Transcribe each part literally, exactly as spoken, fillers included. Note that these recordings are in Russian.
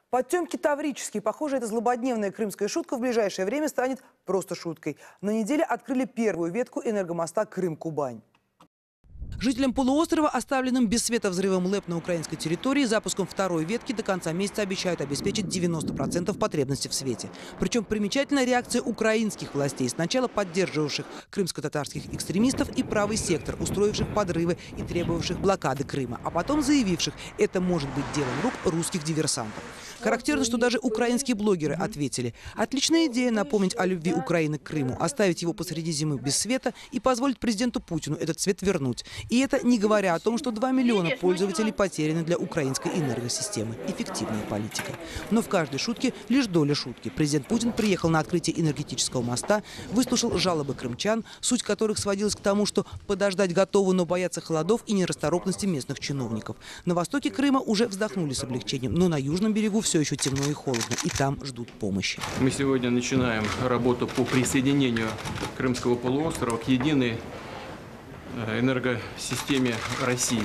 Потемки таврические. Похоже, эта злободневная крымская шутка в ближайшее время станет просто шуткой. На неделе открыли первую ветку энергомоста Крым-Кубань. Жителям полуострова, оставленным без света взрывом ЛЭП на украинской территории, запуском второй ветки до конца месяца обещают обеспечить девяносто процентов потребности в свете. Причем примечательна реакция украинских властей, сначала поддерживавших крымско-татарских экстремистов и правый сектор, устроивших подрывы и требовавших блокады Крыма, а потом заявивших, это может быть делом рук русских диверсантов. Характерно, что даже украинские блогеры ответили: отличная идея напомнить о любви Украины к Крыму, оставить его посреди зимы без света и позволить президенту Путину этот свет вернуть. И это не говоря о том, что два миллиона пользователей потеряны для украинской энергосистемы. Эффективная политика. Но в каждой шутке лишь доля шутки. Президент Путин приехал на открытие энергетического моста, выслушал жалобы крымчан, суть которых сводилась к тому, что подождать готовы, но боятся холодов и нерасторопности местных чиновников. На востоке Крыма уже вздохнули с облегчением, но на южном берегу все еще темно и холодно, и там ждут помощи. Мы сегодня начинаем работу по присоединению Крымского полуострова к единой энергосистеме России.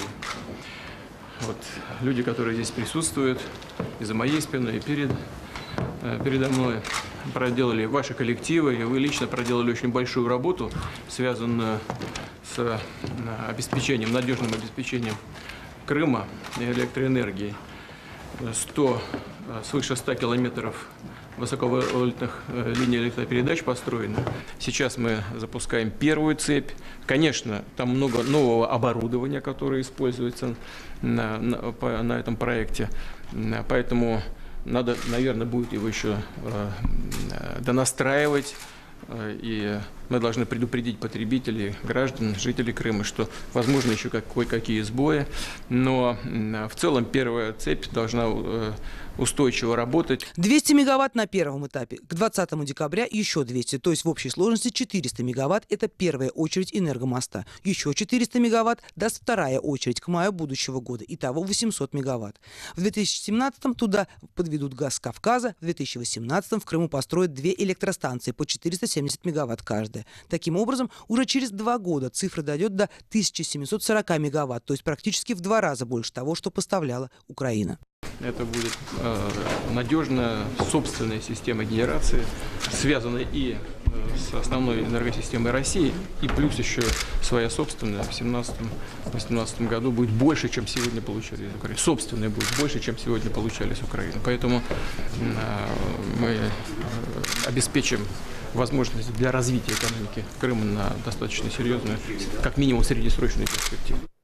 Вот люди, которые здесь присутствуют, и за моей спиной, и перед, передо мной, проделали ваши коллективы, и вы лично проделали очень большую работу, связанную с обеспечением, надежным обеспечением Крыма электроэнергией. сто, свыше ста километров высоковольтных линий электропередач построено. Сейчас мы запускаем первую цепь. Конечно, там много нового оборудования, которое используется на, на, по, на этом проекте. Поэтому надо, наверное, будет его еще э, донастраивать. И мы должны предупредить потребителей, граждан, жителей Крыма, что возможно еще кое-какие сбои. Но в целом первая цепь должна устойчиво работать. двести мегаватт на первом этапе. К двадцатому декабря еще двести, то есть в общей сложности четыреста мегаватт. Это первая очередь энергомоста. Еще четыреста мегаватт даст вторая очередь к маю будущего года. Итого восемьсот мегаватт. В две тысячи семнадцатом туда подведут газ с Кавказа. В две тысячи восемнадцатом в Крыму построят две электростанции по четыреста семьдесят мегаватт каждая. Таким образом, уже через два года цифра дойдет до тысячи семисот сорока мегаватт, то есть практически в два раза больше того, что поставляла Украина. Это будет э, надежная собственная система генерации, связанная и э, с основной энергосистемой России, и плюс еще своя собственная. В две тысячи семнадцатом — две тысячи восемнадцатом году будет больше, чем сегодня получали из Украины. Собственная будет больше, чем сегодня получали с Украины. Поэтому э, мы э, обеспечим возможности для развития экономики Крыма на достаточно серьезную, как минимум, среднесрочную перспективу.